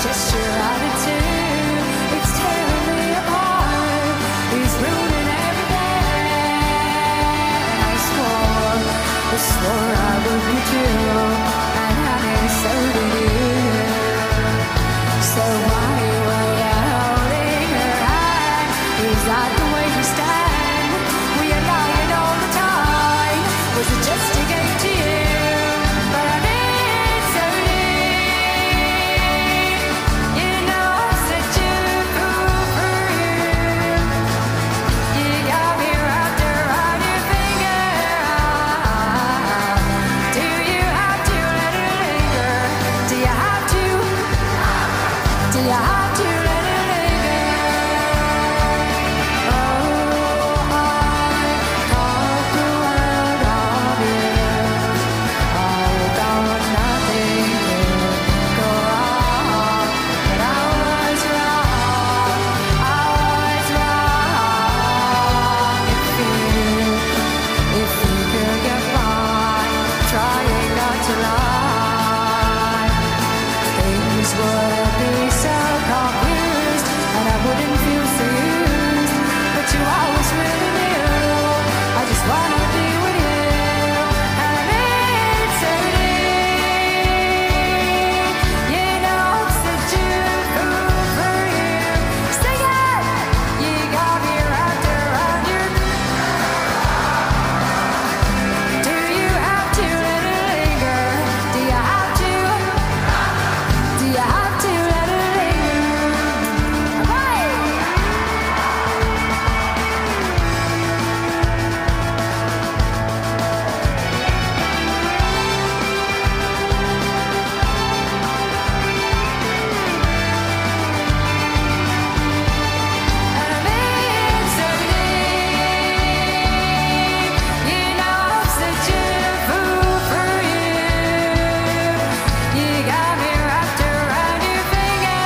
just your attitude. It's tearing me apart. It's ruining every day. I swore I would be true, and honey, so did you. So why were you holding her hand? Is that the way you stand? Were you lying all the time? Was it just a game to you? But I need so deep. You know I said you fool for you. You got me wrapped around your finger. Do you have to let it linger? Do you have to? Do you have to let it linger? Oh, I caught the world of you. I thought nothing could go wrong, but I was wrong. I was wrong. If you could get by, trying not to lie, things would be so confused, and I wouldn't feel so used. But you always really knew I just wanna be with you, and I need so deep. You know it's such a fool for you. Sing it! You got me wrapped around your. Do you have to let it linger? Do you have to? Do you have to let it linger? Right! And I need so deep. You know I'm such a fool for you. You got me wrapped around your finger.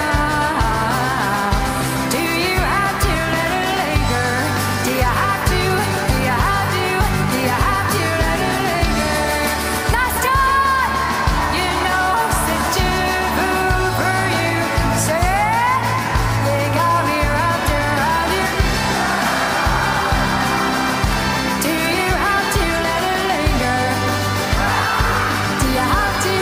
Do you have to let it linger? Do you have to? Do you have to? Do you have to let it linger? Last time, you know I'm such a fool for you. Say it. You got me wrapped around your. Do you have to let it linger? Do you have to?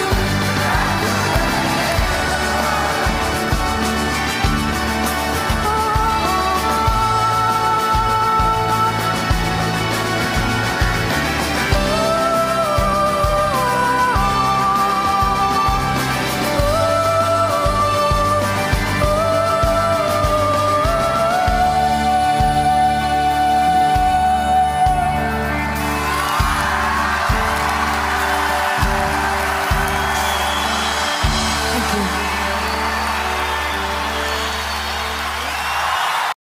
Thank you.